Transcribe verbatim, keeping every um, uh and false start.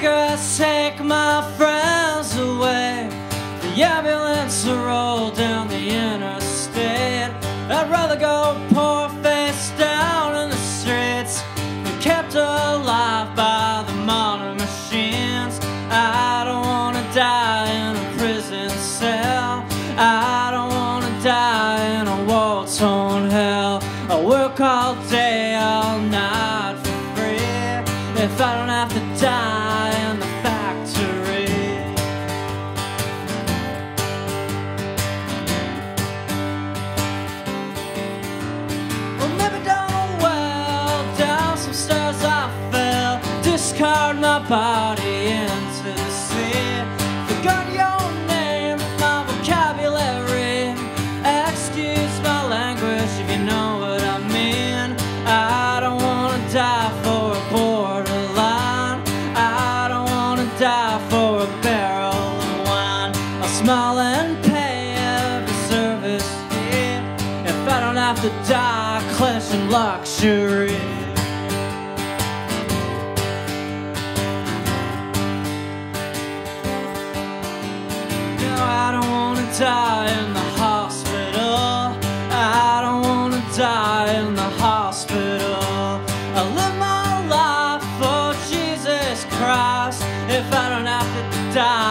cigarettes take my friends away. The ambulance will roll down the interstate. I'd rather go poor face down in the streets than kept alive by the modern machines. I don't wanna die in a prison cell. I don't wanna die in a war-torn hell. I work all day, all night for free if I don't have to die in the factory. Well, maybe done well, down some stairs I fell, discard my body into the sea. Forgot your name, my vocabulary. Excuse my language if you know what I mean. I don't wanna die for a borderline. I don't wanna die for a barrel of wine. I'll smile and pay every service here if I don't have to die clenching luxury. I don't wanna die in the hospital. I don't wanna die in the hospital. I live my life for Jesus Christ if I don't have to die